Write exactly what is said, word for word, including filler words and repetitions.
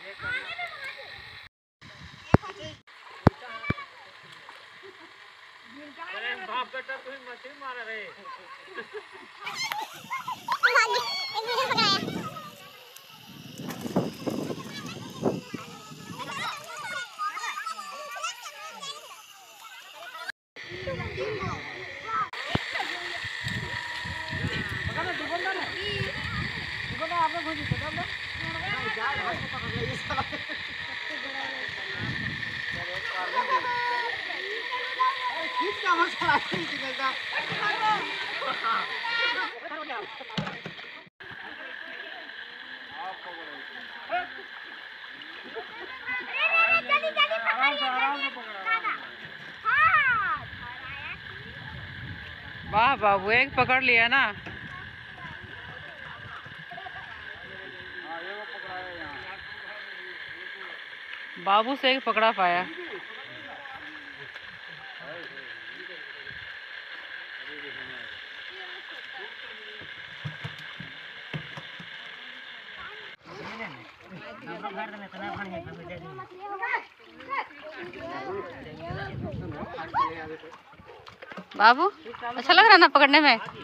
बाप बेटा तुम मछली मार रहे वाह बाबू, एक पकड़ लिया ना। बाबू से एक पकड़ा पाया। बाबू अच्छा लग रहा है ना पकड़ने में।